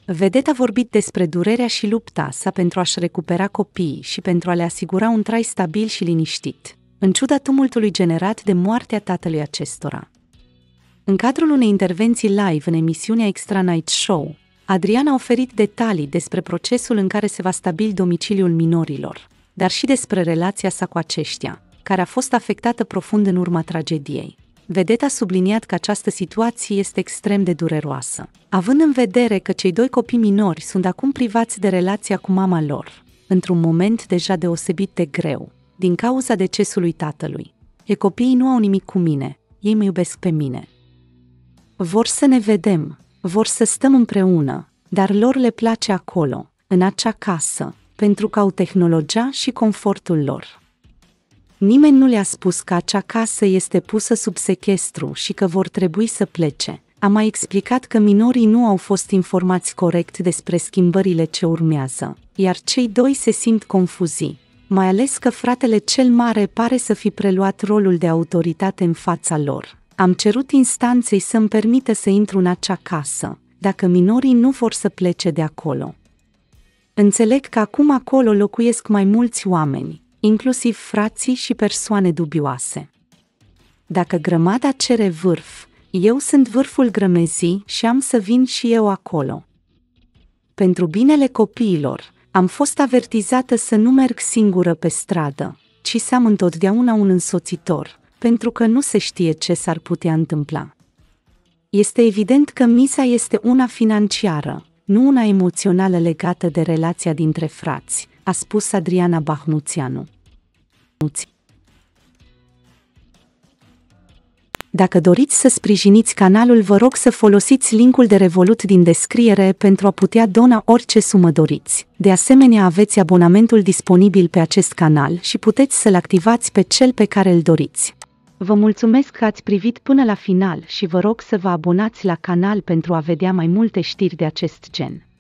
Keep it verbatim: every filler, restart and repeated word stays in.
Vedeta a vorbit despre durerea și lupta sa pentru a-și recupera copiii și pentru a le asigura un trai stabil și liniștit, în ciuda tumultului generat de moartea tatălui acestora. În cadrul unei intervenții live în emisiunea Extra Night Show, Adriana a oferit detalii despre procesul în care se va stabili domiciliul minorilor, dar și despre relația sa cu aceștia, care a fost afectată profund în urma tragediei. Vedeta a subliniat că această situație este extrem de dureroasă, având în vedere că cei doi copii minori sunt acum privați de relația cu mama lor, într-un moment deja deosebit de greu, din cauza decesului tatălui. E, copiii nu au nimic cu mine, ei mă iubesc pe mine. Vor să ne vedem, vor să stăm împreună, dar lor le place acolo, în acea casă, pentru că au tehnologia și confortul lor. Nimeni nu le-a spus că acea casă este pusă sub sechestru și că vor trebui să plece. A mai explicat că minorii nu au fost informați corect despre schimbările ce urmează, iar cei doi se simt confuzii, mai ales că fratele cel mare pare să fi preluat rolul de autoritate în fața lor. Am cerut instanței să-mi permită să intru în acea casă, dacă minorii nu vor să plece de acolo. Înțeleg că acum acolo locuiesc mai mulți oameni, inclusiv frații și persoane dubioase. Dacă grămada cere vârf, eu sunt vârful grămezii și am să vin și eu acolo. Pentru binele copiilor, am fost avertizată să nu merg singură pe stradă, ci să am întotdeauna un însoțitor, pentru că nu se știe ce s-ar putea întâmpla. Este evident că miza este una financiară, nu una emoțională legată de relația dintre frați, a spus Adriana Bahnuțianu. Dacă doriți să sprijiniți canalul, vă rog să folosiți linkul de Revolut din descriere pentru a putea dona orice sumă doriți. De asemenea, aveți abonamentul disponibil pe acest canal și puteți să-l activați pe cel pe care îl doriți. Vă mulțumesc că ați privit până la final și vă rog să vă abonați la canal pentru a vedea mai multe știri de acest gen.